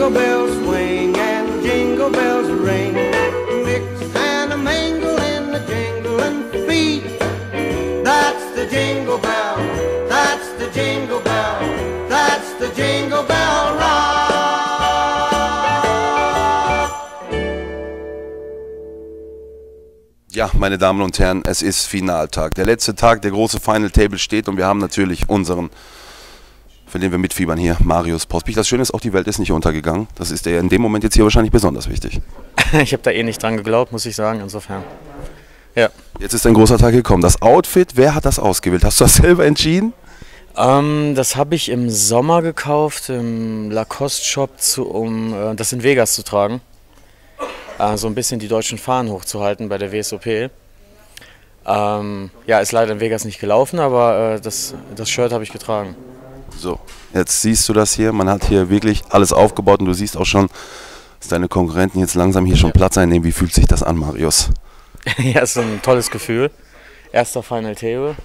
jingle bells swing and jingle bells ring. Mix and a mingle in the jingling feet. That's the jingle bell, that's the jingle bell, that's the jingle bell rock. Ja, meine Damen und Herren, es ist Finaltag. Der letzte Tag, der große Final Table steht und wir haben natürlich unseren, für den wir mitfiebern hier, Marius Pospich. Das Schöne ist, auch die Welt ist nicht untergegangen. Das ist ja in dem Moment jetzt hier wahrscheinlich besonders wichtig. Ich habe da nicht dran geglaubt, muss ich sagen, insofern. Ja. Jetzt ist ein großer Tag gekommen. Das Outfit, wer hat das ausgewählt? Hast du das selber entschieden? Das habe ich im Sommer gekauft, im Lacoste-Shop, um das in Vegas zu tragen. So ein bisschen die deutschen Fahnen hochzuhalten bei der WSOP. Ja, ist leider in Vegas nicht gelaufen, aber das Shirt habe ich getragen. So, jetzt siehst du das hier. Man hat hier wirklich alles aufgebaut und du siehst auch schon, dass deine Konkurrenten jetzt langsam hier schon Platz einnehmen. Wie fühlt sich das an, Marius? Ja, ist ein tolles Gefühl. Erster Final Table.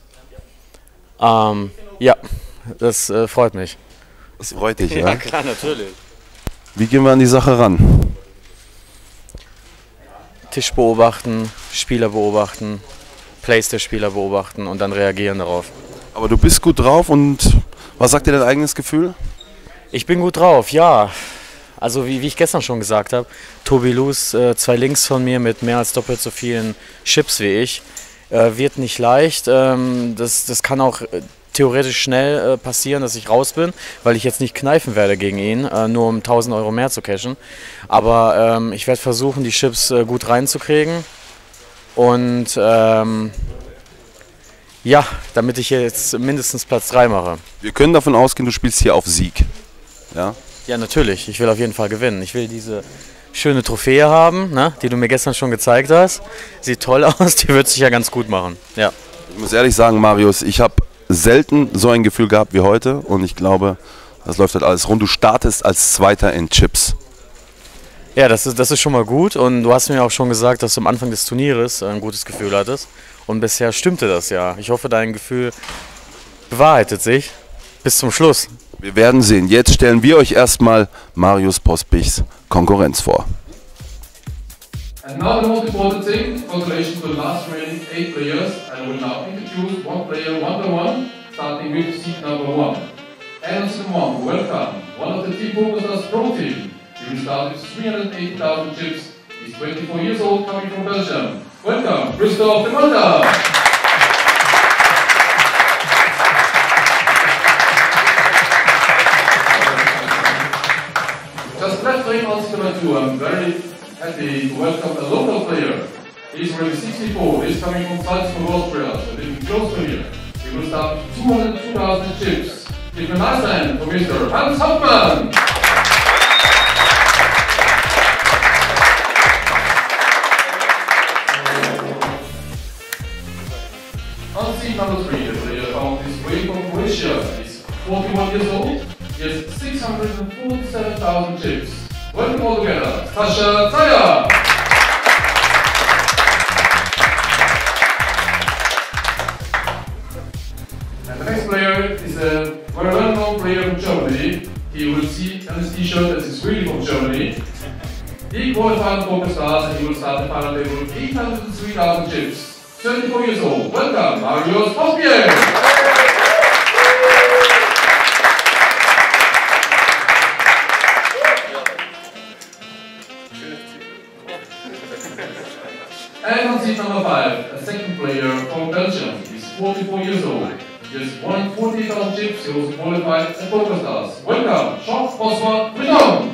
Ja, das freut mich. Das freut dich, ja? Ja, klar, natürlich. Wie gehen wir an die Sache ran? Tisch beobachten, Spieler beobachten, Plays der Spieler beobachten und dann reagieren darauf. Aber du bist gut drauf und was sagt dir dein eigenes Gefühl? Ich bin gut drauf, ja. Also wie ich gestern schon gesagt habe, Tobi Luz, 2 Links von mir mit mehr als doppelt so vielen Chips wie ich, wird nicht leicht. Das kann auch theoretisch schnell passieren, dass ich raus bin, weil ich jetzt nicht kneifen werde gegen ihn, nur um 1000 Euro mehr zu cashen. Aber ich werde versuchen, die Chips gut reinzukriegen und ja, damit ich jetzt mindestens Platz 3 mache. Wir können davon ausgehen, du spielst hier auf Sieg. Ja? Ja, natürlich. Ich will auf jeden Fall gewinnen. Ich will diese schöne Trophäe haben, ne, die du mir gestern schon gezeigt hast. Sieht toll aus, die wird sich ja ganz gut machen. Ja. Ich muss ehrlich sagen, Marius, ich habe selten so ein Gefühl gehabt wie heute und ich glaube, das läuft halt alles rund. Du startest als Zweiter in Chips. Ja, das ist schon mal gut und du hast mir auch schon gesagt, dass du am Anfang des Turnieres ein gutes Gefühl hattest und bisher stimmte das ja. Ich hoffe, dein Gefühl bewahrheitet sich bis zum Schluss. Wir werden sehen. Jetzt stellen wir euch erstmal Marius Pospichs Konkurrenz vor. And now the most important thing, congratulations to the last remaining 8 players. I will now introduce one player one by one, starting with seat number 1. Alan Simon, welcome. One of the Team PokerStars Pro Team. He will start with 380,000 chips. He's 24 years old, coming from Belgium. Welcome, Christoph de Mulder. Just left ring on number 2, I'm very happy to welcome a local player. He's already 64, he's coming from Salzburg, Austria, so living close to here. He will start with 202,000 chips. Give a nice hand for Mr. Hans Hauptmann! On seat number 3, the player found his way from Croatia. He's 41 years old. He has 647,000 chips. Welcome all together, Sascha Zeyer! And the next player is a very well-known player from Germany. He will see on his t-shirt that is really from Germany. He qualified for PokerStars and he will start the final table with 803,000 chips. 34 years old. Welcome, Marius Pospiech! And on seat number 5, a second player from Belgium. He's 44 years old. He has won 40,000 chips. He was qualified at PokerStars. Welcome, Jean-François Prudhomme.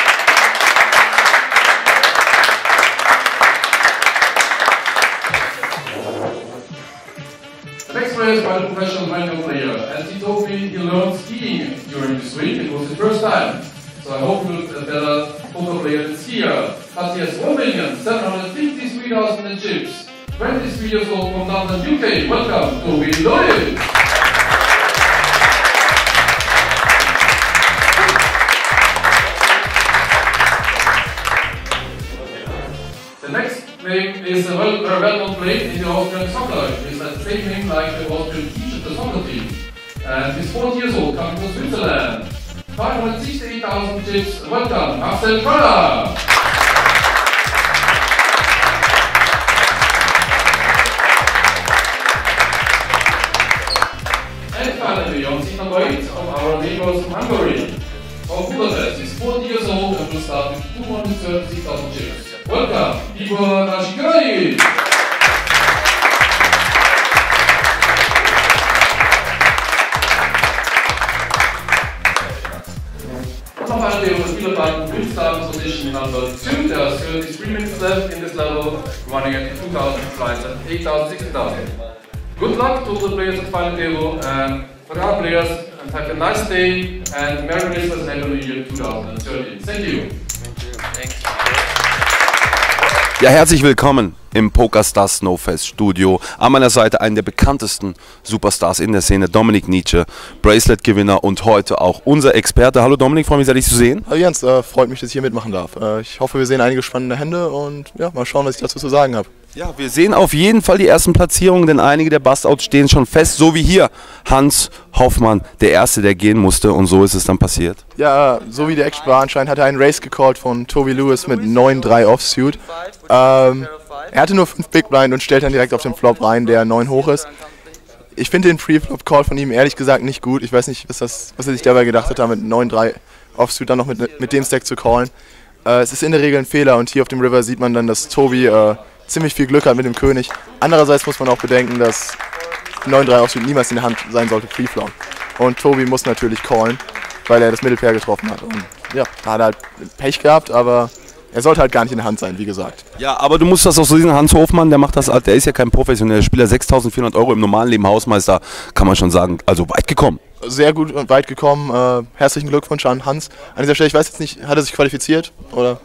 The next player is quite a professional manual player. As he told me, he learned skiing during this week. It was the first time. So I hope he will be a better poker player than skier. But he has 1,753,000 in chips. 23 years old from London, UK. Welcome, Toby Lloyd. The next name is a very well-known player in the Austrian soccer. He's the same name like the Austrian teacher of the soccer team. And he's 40 years old, coming from Switzerland. 568,000 chips. Welcome, Marcel Koller. And finally, on seat number 8 of our neighbors from Hungary. Frau Budapest is 40 years old and will start with 236,000 chips. Welcome, Igor Nashikrani. Finally, on the spieler button, will start position number 2. There are 33 minutes left in this level, running at 2,000 flights at 8,000, 16,000. Good luck to all the players at final table and for our players, and have a nice day and Merry Christmas and Happy New Year 2013. Thank you. Ja, herzlich willkommen im PokerStars Snowfest Studio. An meiner Seite einen der bekanntesten Superstars in der Szene, Dominik Nietzsche, Bracelet-Gewinner und heute auch unser Experte. Hallo Dominik, freue mich sehr, dich zu sehen. Hallo Jens, freut mich, dass ich hier mitmachen darf. Ich hoffe, wir sehen einige spannende Hände und ja, mal schauen, was ich dazu zu sagen habe. Ja, wir sehen auf jeden Fall die ersten Platzierungen, denn einige der Bustouts stehen schon fest, so wie hier Hans Hoffmann, der Erste, der gehen musste, und so ist es dann passiert. Ja, so wie der Action war, anscheinend hat er einen Race gecallt von Toby Lewis mit 9-3 Offsuit. Er hatte nur 5 Big Blind und stellt dann direkt auf den Flop rein, der 9 hoch ist. Ich finde den Pre-Flop-Call von ihm ehrlich gesagt nicht gut. Ich weiß nicht, was er sich dabei gedacht hat, da mit 9-3 Offsuit dann noch mit dem Stack zu callen. Es ist in der Regel ein Fehler und hier auf dem River sieht man dann, dass Toby ziemlich viel Glück hat mit dem König. Andererseits muss man auch bedenken, dass 9-3 Offsuit niemals in der Hand sein sollte, Pre-Flop. Und Toby muss natürlich callen, weil er das Mittelpair getroffen hat. Und ja, da hat er halt Pech gehabt, aber er sollte halt gar nicht in der Hand sein, wie gesagt. Ja, aber du musst das auch so sehen, Hans Hofmann, der macht das, der ist ja kein professioneller Spieler, 6.400 € im normalen Leben Hausmeister, kann man schon sagen, also weit gekommen. Sehr gut und weit gekommen, herzlichen Glückwunsch an Hans. An dieser Stelle, ich weiß jetzt nicht, hat er sich qualifiziert, oder?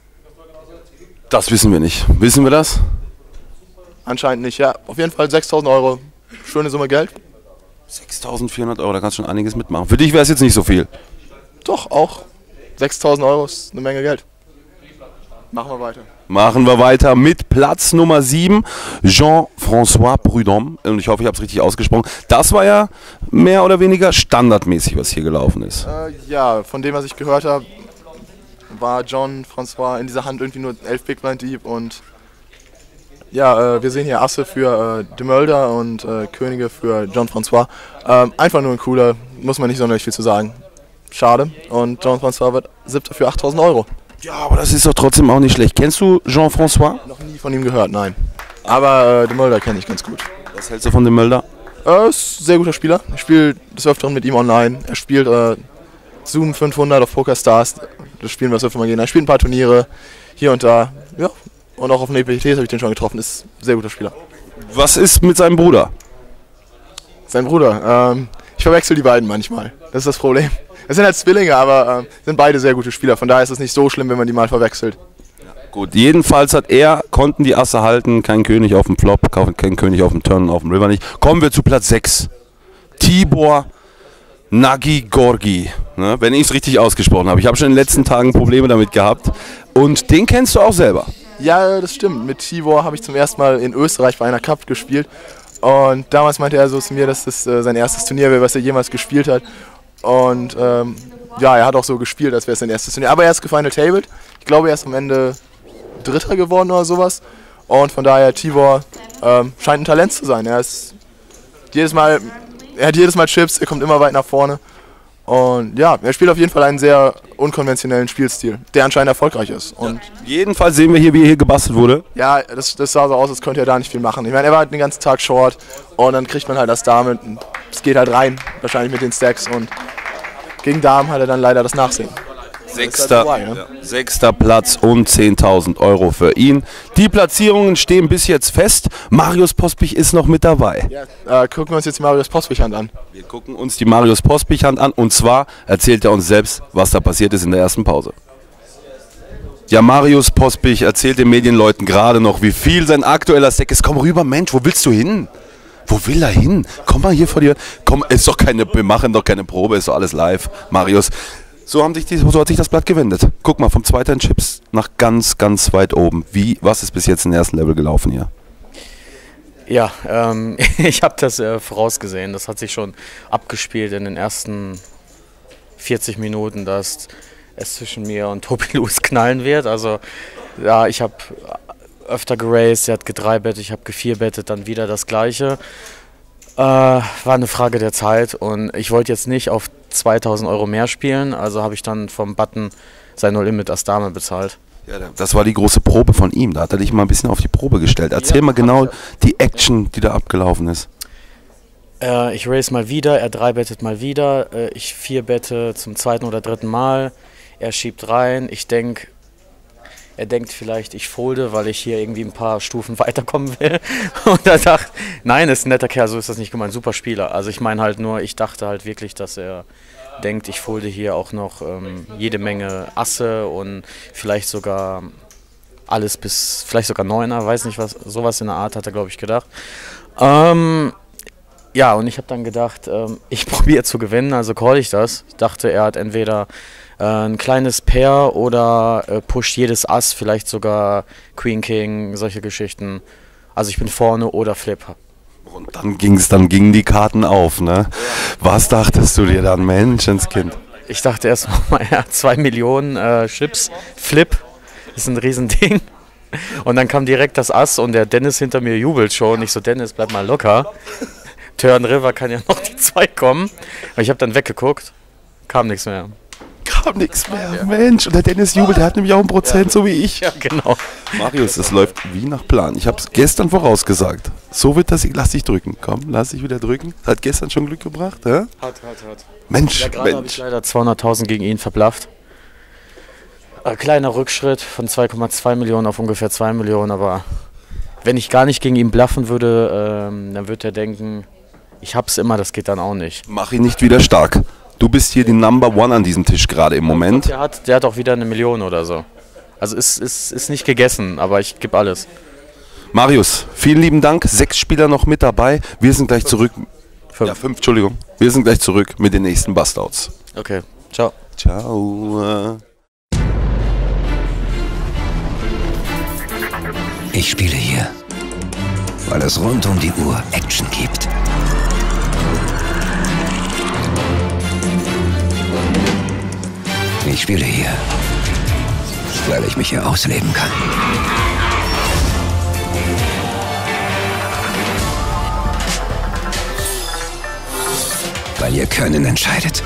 Das wissen wir nicht. Wissen wir das? Anscheinend nicht, ja. Auf jeden Fall 6.000 €, schöne Summe Geld. 6.400 €, da kannst du schon einiges mitmachen. Für dich wäre es jetzt nicht so viel. Doch, auch 6.000 € ist eine Menge Geld. Machen wir weiter. Machen wir weiter mit Platz Nummer 7, Jean-François Prudhomme. Und ich hoffe, ich habe es richtig ausgesprochen. Das war ja mehr oder weniger standardmäßig, was hier gelaufen ist. Ja, von dem, was ich gehört habe, war Jean-François in dieser Hand irgendwie nur 11 Big Blind Deep. Und ja, wir sehen hier Asse für De Mulder und Könige für Jean-François. Einfach nur ein cooler, muss man nicht sonderlich viel zu sagen. Schade. Und Jean-François wird 7. für 8.000 €. Ja, aber das ist doch trotzdem auch nicht schlecht. Kennst du Jean-François? Noch nie von ihm gehört, nein. Aber De Mulder kenne ich ganz gut. Was hältst du von De Mulder? Ist ein sehr guter Spieler. Ich spiele des Öfteren mit ihm online. Er spielt Zoom 500 auf PokerStars. Das spielen wir das öfter mal gegen. Er spielt ein paar Turniere hier und da. Ja. Und auch auf den EPTs habe ich den schon getroffen. Ist ein sehr guter Spieler. Was ist mit seinem Bruder? Sein Bruder? Ich verwechsel die beiden manchmal. Das ist das Problem. Es sind halt Zwillinge, aber sind beide sehr gute Spieler. Von daher ist es nicht so schlimm, wenn man die mal verwechselt. Gut, jedenfalls konnten die Asse halten, kein König auf dem Flop, kein König auf dem Turn und auf dem River nicht. Kommen wir zu Platz 6. Tibor Nagy-Gorgi, ne, wenn ich es richtig ausgesprochen habe. Ich habe schon in den letzten Tagen Probleme damit gehabt. Und den kennst du auch selber. Ja, das stimmt. Mit Tibor habe ich zum ersten Mal in Österreich bei einer Cup gespielt. Und damals meinte er so zu mir, dass das sein erstes Turnier wäre, was er jemals gespielt hat. Und ja, er hat auch so gespielt, als wäre es sein erstes Turnier. Aber er ist gefinal-tabled. Ich glaube, er ist am Ende Dritter geworden oder sowas. Und von daher, Tibor scheint ein Talent zu sein. Er hat jedes Mal Chips, er kommt immer weit nach vorne. Und ja, er spielt auf jeden Fall einen sehr unkonventionellen Spielstil, der anscheinend erfolgreich ist. Und jedenfalls sehen wir hier, wie er hier gebastelt wurde. ja, das sah so aus, als könnte er da nicht viel machen. Ich meine, er war halt den ganzen Tag short und dann kriegt man halt das damit. Es geht halt rein, wahrscheinlich mit den Stacks. Und gegen Damen hat er dann leider das Nachsehen. Sechster Platz und 10.000 € für ihn. Die Platzierungen stehen bis jetzt fest. Marius Pospich ist noch mit dabei. Ja, gucken wir uns jetzt die Marius Pospich-Hand an. Wir gucken uns die Marius Pospich-Hand an und zwar erzählt er uns selbst, was da passiert ist in der ersten Pause. Ja, Marius Pospich erzählt den Medienleuten gerade noch, wie viel sein aktueller Stack ist. Komm rüber, Mensch, wo willst du hin? Wo will er hin? Komm mal hier vor dir. Komm, wir machen doch keine Probe, ist doch alles live. Marius, so hat sich das Blatt gewendet. Guck mal, vom zweiten Chips nach ganz, ganz weit oben. Was ist bis jetzt im ersten Level gelaufen hier? Ja, ich habe das vorausgesehen. Das hat sich schon abgespielt in den ersten 40 Minuten, dass es zwischen mir und Tobi Lewis knallen wird. Also ja, ich habe öfter geraced, er hat gedreibettet, ich habe gevierbettet, dann wieder das Gleiche. War eine Frage der Zeit und ich wollte jetzt nicht auf 2000 Euro mehr spielen, also habe ich dann vom Button sein No Limit Ass Dame bezahlt. Ja, das war die große Probe von ihm, da hat er dich mal ein bisschen auf die Probe gestellt. Erzähl mal genau die Action, die da abgelaufen ist. Ich race mal wieder, er dreibettet mal wieder, ich vierbette zum zweiten oder dritten Mal, er schiebt rein, er denkt vielleicht, ich folde, weil ich hier irgendwie ein paar Stufen weiterkommen will. Und er dachte, nein, ist ein netter Kerl, so ist das nicht gemeint, super Spieler. Also ich meine halt nur, ich dachte halt wirklich, dass er denkt, ich folde hier auch noch jede Menge Asse und vielleicht sogar alles bis, vielleicht sogar Neuner, weiß nicht was, sowas in der Art hat er, glaube ich, gedacht. Ja, und ich habe dann gedacht, ich probiere zu gewinnen, also call ich das. Ich dachte, er hat entweder ein kleines Pair oder pusht jedes Ass, vielleicht sogar Queen King, solche Geschichten. Also ich bin vorne oder Flip. Und dann gingen die Karten auf, ne? Was dachtest du dir dann, Menschenskind? Ich dachte erst mal, er hat 2 Millionen Chips, Flip, ist ein Riesending. Und dann kam direkt das Ass und der Dennis hinter mir jubelt schon. Ich so, Dennis, bleib mal locker. Turn River kann ja noch die 2 kommen. Aber ich habe dann weggeguckt, kam nichts mehr. Kam nichts mehr, ja. Mensch. Und der Dennis jubelt, der hat nämlich auch 1%, so wie ich. Ja, genau. Marius, es läuft wie nach Plan. Ich habe es gestern vorausgesagt. So wird das, lass dich drücken. Komm, lass dich wieder drücken. Hat gestern schon Glück gebracht, hä? Hat. Mensch, Ja, gerade habe ich leider 200.000 gegen ihn verblafft. Kleiner Rückschritt von 2,2 Millionen auf ungefähr 2 Millionen, aber wenn ich gar nicht gegen ihn bluffen würde, dann würde er denken, ich hab's immer, das geht dann auch nicht. Mach ihn nicht wieder stark. Du bist hier die Number One an diesem Tisch gerade im Moment. Der hat auch wieder 1 Million oder so. Also ist nicht gegessen, aber ich gebe alles. Marius, vielen lieben Dank. 6 Spieler noch mit dabei. Wir sind gleich zurück. 5. Ja, 5, Entschuldigung. Wir sind gleich zurück mit den nächsten Bustouts. Okay, ciao. Ciao. Ich spiele hier, weil es rund um die Uhr Action gibt. Ich spiele hier, weil ich mich hier ausleben kann. Weil ihr Können entscheidet.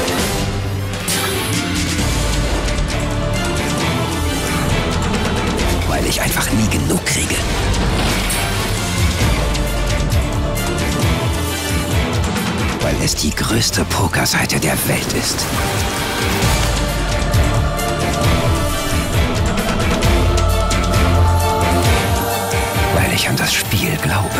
Weil ich einfach nie genug kriege. Weil es die größte Pokerseite der Welt ist. Weil ich an das Spiel glaube.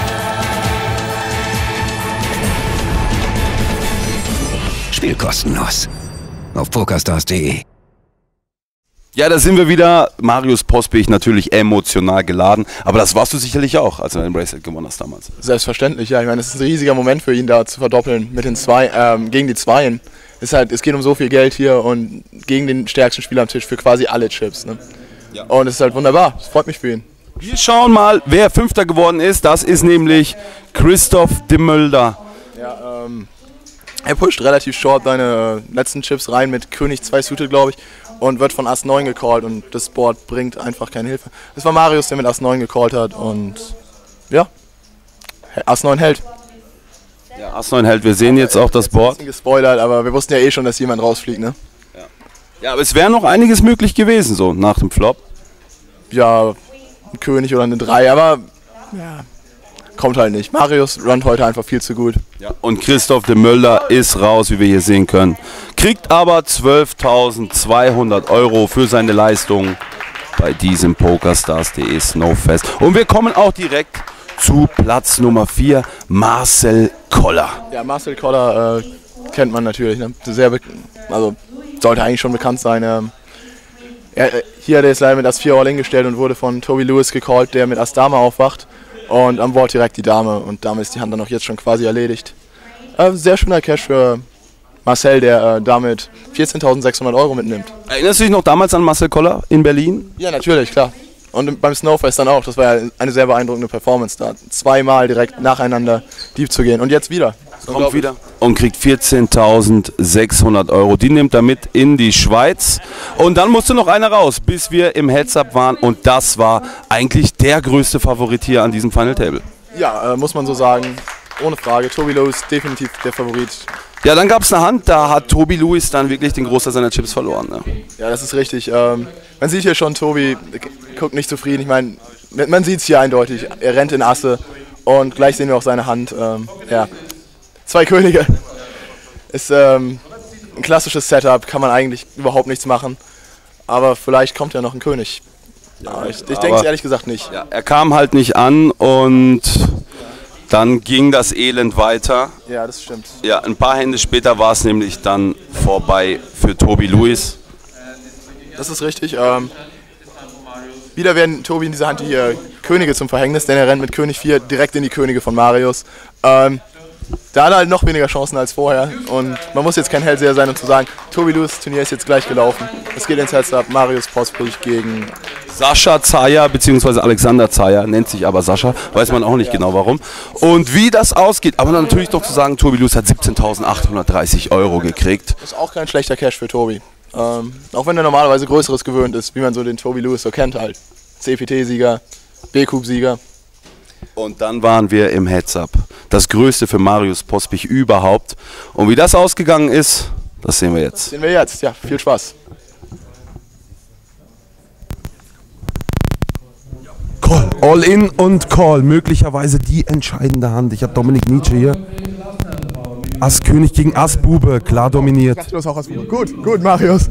Spiel kostenlos. Auf pokerstars.de. Ja, da sind wir wieder. Marius Pospich natürlich emotional geladen. Aber das warst du sicherlich auch, als du den Bracelet gewonnen hast damals. Selbstverständlich, ja. Ich meine, es ist ein riesiger Moment für ihn, da zu verdoppeln mit den gegen die Zweien. Es geht um so viel Geld hier und gegen den stärksten Spieler am Tisch für quasi alle Chips. Ne? Ja. Und es ist halt wunderbar. Es freut mich für ihn. Wir schauen mal, wer Fünfter geworden ist. Das ist nämlich Christoph de Mulder. Ja, er pusht relativ short seine letzten Chips rein mit König 2 suited, glaube ich, und wird von Ass 9 gecallt und das Board bringt einfach keine Hilfe. Es war Marius, der mit Ass 9 gecallt hat und ja, Ass 9 hält. Ja, Ass 9 hält. Wir sehen jetzt auch das Board. Ein bisschen gespoilert, aber wir wussten ja eh schon, dass jemand rausfliegt, ne? Ja, aber es wäre noch einiges möglich gewesen, so nach dem Flop. Ja, ein König oder eine 3, aber ja, kommt halt nicht. Marius runnt heute einfach viel zu gut. Ja. Und Christoph de Mulder ist raus, wie wir hier sehen können. Kriegt aber 12.200 Euro für seine Leistung bei diesem PokerStars.de Snowfest. Und wir kommen auch direkt zu Platz Nummer 4, Marcel Koller. Ja, Marcel Koller kennt man natürlich. Ne? Also sollte eigentlich schon bekannt sein. Hier hat er jetzt leider mit Ass 4 All-In gestellt und wurde von Tobi Lewis gecallt, der mit Ass Dame aufwacht. Und am Board direkt die Dame. Und damit ist die Hand dann auch jetzt schon quasi erledigt. Sehr schöner Cash für Marcel, der damit 14.600 Euro mitnimmt. Erinnerst du dich noch damals an Marcel Koller in Berlin? Ja, natürlich, klar. Und beim Snowfest dann auch. Das war ja eine sehr beeindruckende Performance da. 2-mal direkt nacheinander Deep zu gehen. Und jetzt wieder. Kommt wieder. und kriegt 14.600 Euro. Die nimmt er mit in die Schweiz. Und dann musste noch einer raus, bis wir im Heads-Up waren. Und das war eigentlich der größte Favorit hier an diesem Final Table. Ja, muss man so sagen. Ohne Frage. Toby Lewis definitiv der Favorit. Ja, dann gab es eine Hand, da hat Toby Lewis dann wirklich den Großteil seiner Chips verloren. Ne? Ja, das ist richtig. Man sieht hier schon, Toby guckt nicht zufrieden. Ich meine, man sieht es hier eindeutig. Er rennt in Asse und gleich sehen wir auch seine Hand. Ja, 2 Könige. Ist ein klassisches Setup, kann man eigentlich überhaupt nichts machen. Aber vielleicht kommt ja noch ein König. Ja, ich denke es ehrlich gesagt nicht. Ja, er kam halt nicht an und dann ging das Elend weiter. Ja, das stimmt. Ja, ein paar Hände später war es nämlich dann vorbei für Toby Lewis. Das ist richtig. Wieder werden Toby in dieser Hand hier Könige zum Verhängnis, denn er rennt mit König 4 direkt in die Könige von Marius. Da hat er halt noch weniger Chancen als vorher und man muss jetzt kein Hellseher sein, um zu sagen, Toby Lewis Turnier ist jetzt gleich gelaufen. Es geht ins Heads-Up, Marius Pospich gegen Sascha Zaja bzw. Alexander Zaja, nennt sich aber Sascha, weiß man auch nicht genau warum. Und wie das ausgeht, aber natürlich doch zu sagen, Toby Lewis hat 17.830 Euro gekriegt. Das ist auch kein schlechter Cash für Toby. Auch wenn er normalerweise Größeres gewöhnt ist, wie man so den Toby Lewis so kennt halt. CPT-Sieger, B-Cube-Sieger. Und dann waren wir im Heads-Up. Das Größte für Marius Pospich überhaupt. Und wie das ausgegangen ist, das sehen wir jetzt. Das sehen wir jetzt, ja, viel Spaß. Call. All in und Call. Möglicherweise die entscheidende Hand. Ich habe Dominik Nietzsche hier. Ass König gegen Ass Bube. Klar dominiert. Gut, Marius.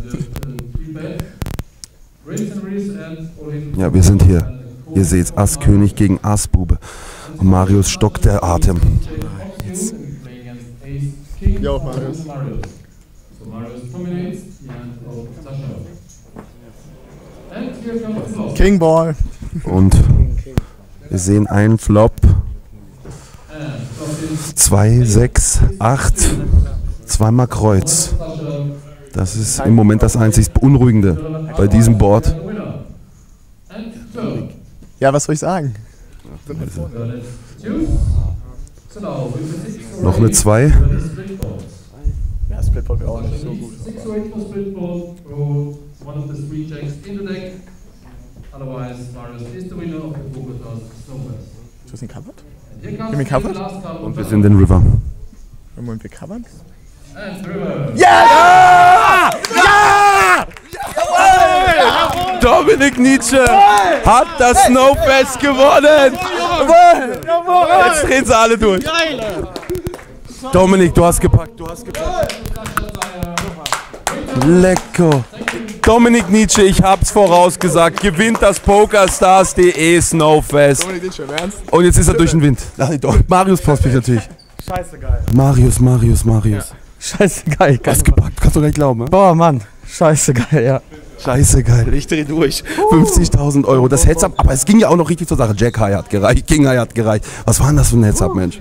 Ja, wir sind hier. Ihr seht Ass König gegen Ass Bube. Und Marius stockt der Atem. Jo, Marius. King Ball. Und wir sehen einen Flop. 2, 6, 8. Zweimal Kreuz. Das ist im Moment das einzig Beunruhigende bei diesem Board. Ja, was soll ich sagen? Noch eine 2. Ja, Splitboard wäre auch nicht so gut. Du hast ihn covered? Haben wir covered? Und wir sind in River. Haben wir covered? Ja! Ja! Jawohl! Dominik Nietzsche hat das Snowfest gewonnen! Jawohl! Jetzt drehen sie alle durch. Dominik, du hast gepackt, Lecker. Dominik Nietzsche, ich hab's vorausgesagt, gewinnt das PokerStars.de Snowfest. Dominik Nietzsche, im Ernst? Und jetzt ist er durch den Wind. Marius Pospich natürlich. Scheiße geil. Marius. Scheiße geil. Du hast gepackt, kannst du gar nicht glauben, ne? Boah, Mann. Scheiße geil, ja. Scheiße geil, ich dreh durch. 50.000 Euro, das Heads-Up, aber es ging ja auch noch richtig zur Sache. Jack High hat gereicht, King High hat gereicht. Was war denn das für ein Heads-Up, Mensch?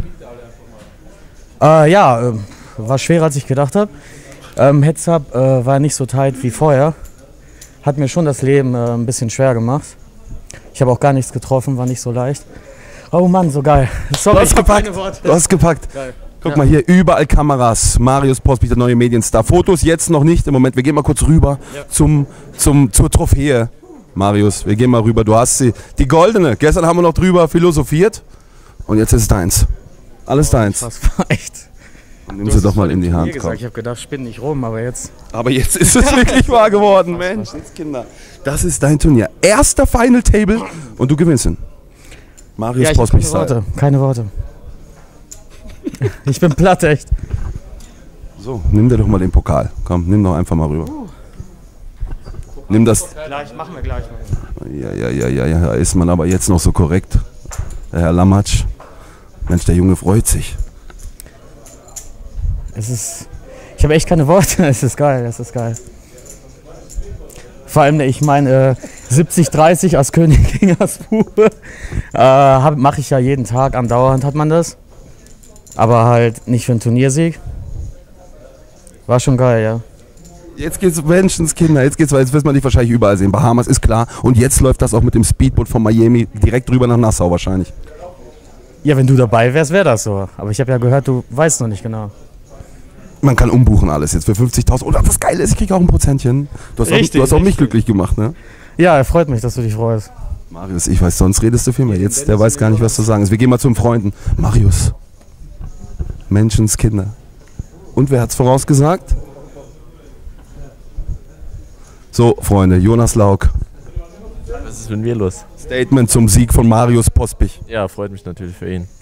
War schwerer als ich gedacht habe. Heads-Up war nicht so tight wie vorher. Hat mir schon das Leben ein bisschen schwer gemacht. Ich habe auch gar nichts getroffen, war nicht so leicht. Oh Mann, so geil. Sorry, Du hast gepackt. Du hast gepackt. Geil. Guck mal hier, überall Kameras. Marius Pospich, der neue Medienstar. Fotos jetzt noch nicht im Moment. Wir gehen mal kurz rüber zur Trophäe. Marius, wir gehen mal rüber. Du hast die goldene. Gestern haben wir noch drüber philosophiert. Und jetzt ist es deins. Alles deins. Das war echt. Nimm sie doch mal in die Hand. Komm. Ich habe gedacht, spinn nicht rum, aber jetzt. Aber jetzt ist es wirklich wahr geworden, Mensch. Kinder. Das ist dein Turnier. Erster Final Table und du gewinnst ihn. Marius Pospich. Keine Worte. Ich bin platt, echt. So, nimm dir doch mal den Pokal. Komm, nimm doch einfach mal rüber. Nimm das. Gleich, machen wir gleich mal. Ja, ist man aber jetzt noch so korrekt. Der Herr Lamatsch. Mensch, der Junge freut sich. Ich habe echt keine Worte. Es ist geil. Vor allem, ich meine, 70-30 als König gegen als Bube mache ich ja jeden Tag, andauernd hat man das. Aber halt nicht für einen Turniersieg. War schon geil, ja. Jetzt geht's Menschenskinder, jetzt wird man dich wahrscheinlich überall sehen. Bahamas ist klar. Und jetzt läuft das auch mit dem Speedboot von Miami direkt rüber nach Nassau wahrscheinlich. Ja, wenn du dabei wärst, wäre das so. Aber ich habe ja gehört, du weißt noch nicht genau. Man kann umbuchen alles jetzt für 50.000. Und das Geile ist, ich kriege auch ein Prozentchen. Du hast auch mich glücklich gemacht, ne? Ja, freut mich, dass du dich freust. Marius, ich weiß, sonst redest du viel mehr. Jetzt, der weiß gar nicht, was zu sagen ist. Wir gehen mal zum Freunden. Marius. Menschenskinder. Und wer hat's vorausgesagt? So, Freunde, Jonas Lauk. Was ist mit mir los? Statement zum Sieg von Marius Pospich. Ja, freut mich natürlich für ihn.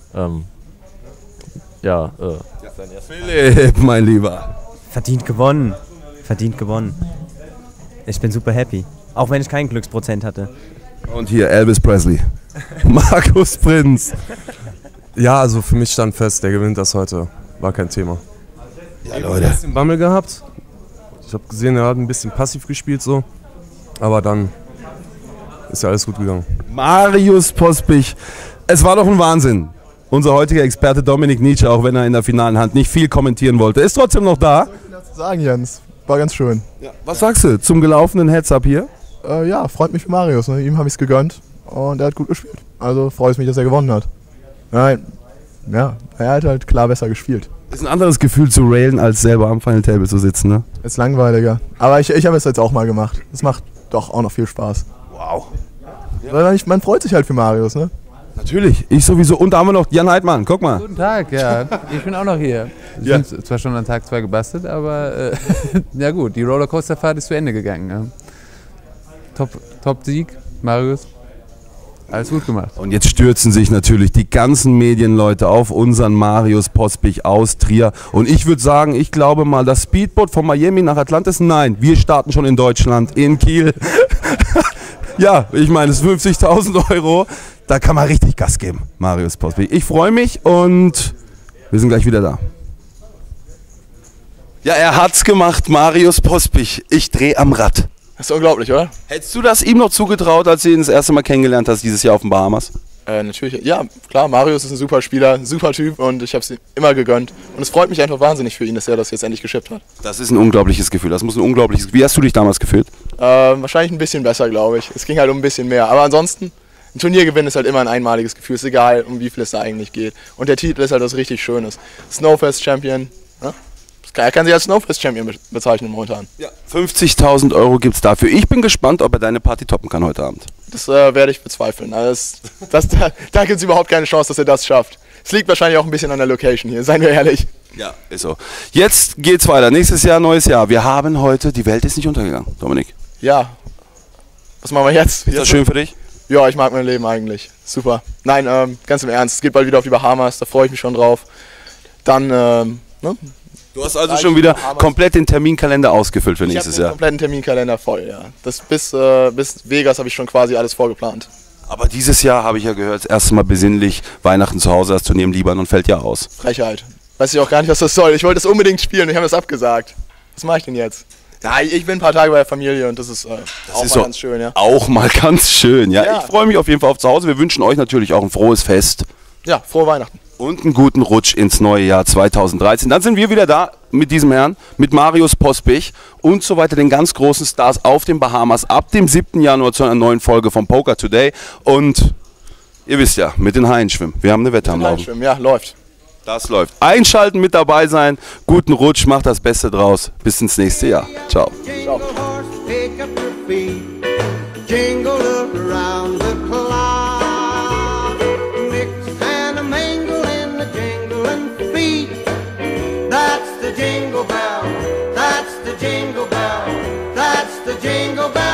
Philipp, mein Lieber. Verdient gewonnen. Verdient gewonnen. Ich bin super happy. Auch wenn ich kein Glücksprozent hatte. Und hier Elvis Presley. Markus Prinz. Ja, also für mich stand fest, der gewinnt das heute. War kein Thema. Ja, Leute. Ein bisschen Bammel gehabt. Ich habe gesehen, er hat ein bisschen passiv gespielt so. Aber dann ist ja alles gut gegangen. Marius Pospich. Es war doch ein Wahnsinn. Unser heutiger Experte Dominik Nietzsche, auch wenn er in der finalen Hand nicht viel kommentieren wollte, ist trotzdem noch da. Was zu sagen, Jens? War ganz schön. Ja. Was sagst du zum gelaufenen Heads-Up hier? Ja, freut mich für Marius. Ne? Ihm habe ich es gegönnt und er hat gut gespielt. Also freue ich mich, dass er gewonnen hat. Nein, ja, er hat halt klar besser gespielt. Ist ein anderes Gefühl zu railen, als selber am Final Table zu sitzen, ne? Ist langweiliger. Aber ich habe es jetzt auch mal gemacht. Es macht doch auch noch viel Spaß. Wow. Weil man freut sich halt für Marius, ne? Natürlich, ich sowieso. Und da haben wir noch Jan Heidmann, guck mal. Guten Tag, ja. Ich bin auch noch hier. Wir sind zwar schon an Tag 2 gebastelt, aber ja gut, die Rollercoasterfahrt ist zu Ende gegangen. Ja. Top-Sieg, Marius. Alles gut gemacht. Und jetzt stürzen sich natürlich die ganzen Medienleute auf unseren Marius Pospich aus Trier. Und ich würde sagen, ich glaube mal, das Speedboot von Miami nach Atlantis, nein, wir starten schon in Deutschland, in Kiel. Ja, ich meine, es sind 50.000 Euro. Da kann man richtig Gas geben, Marius Pospich. Ich freue mich und wir sind gleich wieder da. Ja, er hat's gemacht, Marius Pospich. Ich drehe am Rad. Das ist unglaublich, oder? Hättest du das ihm noch zugetraut, als du ihn das erste Mal kennengelernt hast, dieses Jahr auf den Bahamas? Natürlich, ja, klar, Marius ist ein super Spieler, ein super Typ und ich habe es ihm immer gegönnt. Und es freut mich einfach wahnsinnig für ihn, dass er das jetzt endlich geschippt hat. Das ist ein unglaubliches Gefühl, das muss ein unglaubliches Gefühl. Wie hast du dich damals gefühlt? Wahrscheinlich ein bisschen besser, glaube ich. Es ging halt um ein bisschen mehr. Aber ansonsten, ein Turniergewinn ist halt immer ein einmaliges Gefühl. Es ist egal, um wie viel es da eigentlich geht. Und der Titel ist halt was richtig Schönes. Snowfest Champion. Ja? Er kann sich als Snowfest Champion bezeichnen momentan. Ja. 50.000 Euro gibt es dafür. Ich bin gespannt, ob er deine Party toppen kann heute Abend. Das werde ich bezweifeln. Also da gibt es überhaupt keine Chance, dass er das schafft. Es liegt wahrscheinlich auch ein bisschen an der Location hier, seien wir ehrlich. Ja, ist so. Jetzt geht's weiter. Nächstes Jahr, neues Jahr. Wir haben heute, die Welt ist nicht untergegangen, Dominik. Ja. Was machen wir jetzt? Ist das schön für dich? Ja, ich mag mein Leben eigentlich. Super. Nein, ganz im Ernst. Es geht bald wieder auf die Bahamas, da freue ich mich schon drauf. Dann, ne? Du hast also schon wieder komplett den Terminkalender ausgefüllt für nächstes Jahr. Ich habe den kompletten Terminkalender voll, ja. Das bis Vegas habe ich schon quasi alles vorgeplant. Aber dieses Jahr habe ich ja gehört, das erste Mal besinnlich, Weihnachten zu Hause, das Turnier im Libanon fällt ja aus. Frechheit. Weiß ich auch gar nicht, was das soll. Ich wollte es unbedingt spielen, ich habe das abgesagt. Was mache ich denn jetzt? Ja, ich bin ein paar Tage bei der Familie und das ist auch mal ganz schön, ja. Auch mal ganz schön, ja. Ich freue mich auf jeden Fall auf zu Hause. Wir wünschen euch natürlich auch ein frohes Fest. Ja, frohe Weihnachten. Und einen guten Rutsch ins neue Jahr 2013. Dann sind wir wieder da mit diesem Herrn, mit Marius Pospich und so weiter, den ganz großen Stars auf den Bahamas ab dem 7. Januar zu einer neuen Folge von Poker Today. Und ihr wisst ja, mit den Haien schwimmen. Wir haben eine Wette am Laufen. Ja, läuft. Das läuft. Einschalten, mit dabei sein. Guten Rutsch, macht das Beste draus. Bis ins nächste Jahr. Ciao. Ciao. Jingle bell, that's the jingle bell, that's the jingle bell.